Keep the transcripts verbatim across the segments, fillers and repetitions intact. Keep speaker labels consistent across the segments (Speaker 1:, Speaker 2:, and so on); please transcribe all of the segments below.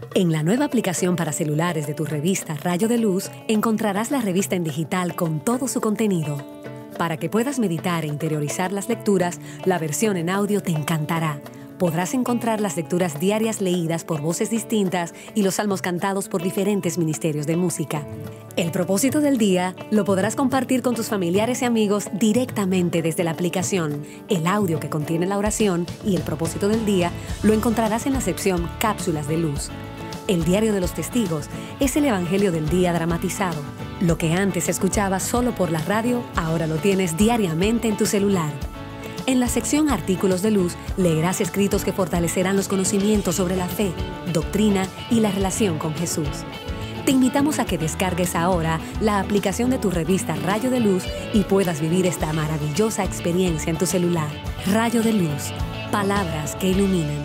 Speaker 1: En la nueva aplicación para celulares de tu revista Rayo de Luz, encontrarás la revista en digital con todo su contenido. Para que puedas meditar e interiorizar las lecturas, la versión en audio te encantará. Podrás encontrar las lecturas diarias leídas por voces distintas y los salmos cantados por diferentes ministerios de música. El propósito del día lo podrás compartir con tus familiares y amigos directamente desde la aplicación. El audio que contiene la oración y el propósito del día lo encontrarás en la sección Cápsulas de Luz. El Diario de los Testigos es el Evangelio del día dramatizado. Lo que antes escuchabas solo por la radio, ahora lo tienes diariamente en tu celular. En la sección Artículos de Luz leerás escritos que fortalecerán los conocimientos sobre la fe, doctrina y la relación con Jesús. Te invitamos a que descargues ahora la aplicación de tu revista Rayo de Luz y puedas vivir esta maravillosa experiencia en tu celular. Rayo de Luz, palabras que iluminan.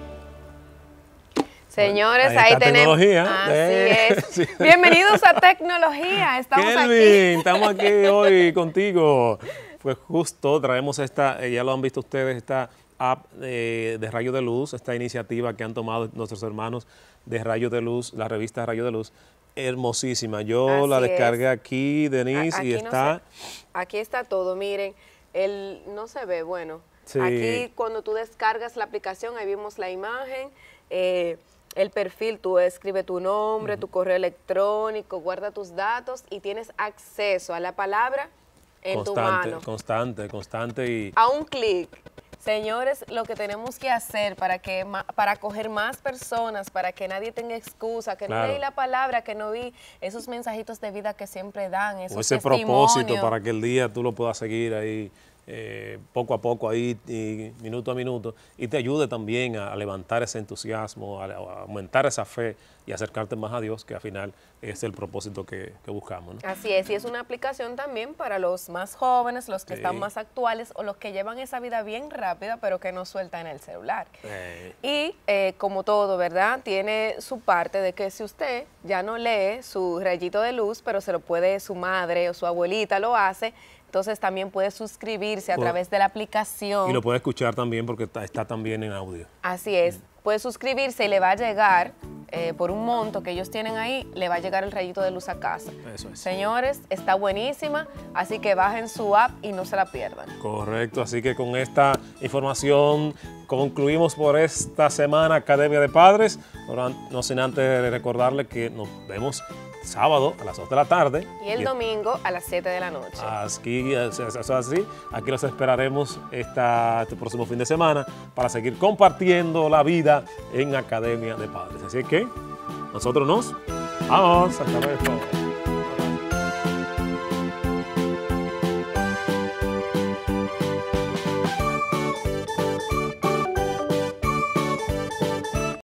Speaker 2: Señores,
Speaker 3: ahí,
Speaker 2: ahí
Speaker 3: está
Speaker 2: tenemos.
Speaker 3: Tecnología.
Speaker 2: Así
Speaker 3: Eh,
Speaker 2: es.
Speaker 3: sí.
Speaker 2: Bienvenidos a Tecnología. Estamos
Speaker 3: Kelvin,
Speaker 2: aquí.
Speaker 3: estamos aquí hoy contigo. Pues justo traemos esta, eh, ya lo han visto ustedes, esta app eh, de Rayo de Luz, esta iniciativa que han tomado nuestros hermanos de Rayo de Luz, la revista Rayo de Luz, hermosísima. Yo
Speaker 2: Así
Speaker 3: la descargué
Speaker 2: es.
Speaker 3: aquí, Denise,
Speaker 2: A-
Speaker 3: y
Speaker 2: aquí no
Speaker 3: está...
Speaker 2: se- aquí está todo, miren. El, no se ve, bueno.
Speaker 3: Sí.
Speaker 2: Aquí cuando tú descargas la aplicación, ahí vimos la imagen, eh, el perfil, tú escribes tu nombre, uh-huh. tu correo electrónico, guarda tus datos y tienes acceso a la palabra en
Speaker 3: constante,
Speaker 2: tu mano.
Speaker 3: Constante, constante y...
Speaker 2: A un clic. Señores, lo que tenemos que hacer para que para acoger más personas, para que nadie tenga excusa, que
Speaker 3: Claro.
Speaker 2: no leí la palabra, que no vi esos mensajitos de vida que siempre dan, esos
Speaker 3: o ese
Speaker 2: testimonios.
Speaker 3: propósito para que el día tú lo puedas seguir ahí eh, poco a poco, ahí y minuto a minuto, y te ayude también a, a levantar ese entusiasmo, a, a aumentar esa fe y acercarte más a Dios, que al final es el propósito que, que buscamos, ¿no?
Speaker 2: Así es, y es una aplicación también para los más jóvenes, los que
Speaker 3: Sí.
Speaker 2: están más actuales o los que llevan esa vida bien rápida, pero que no sueltan el celular.
Speaker 3: Eh.
Speaker 2: Y eh, como todo, ¿verdad? Tiene su parte de que si usted ya no lee su rayito de luz, pero se lo puede su madre o su abuelita lo hace, entonces también puede suscribirse a
Speaker 3: Bueno,
Speaker 2: través de la aplicación.
Speaker 3: Y lo puede escuchar también porque está, está también en audio.
Speaker 2: Así es, puede suscribirse y le va a llegar, eh, por un monto que ellos tienen ahí, le va a llegar el rayito de luz a casa.
Speaker 3: Eso es.
Speaker 2: Señores, está buenísima, así que bajen su app y no se la pierdan.
Speaker 3: Correcto, así que con esta información concluimos por esta semana Academia de Padres. Ahora, no sin antes recordarles que nos vemos sábado a las dos de la tarde.
Speaker 2: Y el domingo a las siete de la noche.
Speaker 3: Aquí, eso es así. Aquí los esperaremos esta, este próximo fin de semana para seguir compartiendo la vida en Academia de Padres. Así que nosotros nos vamos. Hasta luego.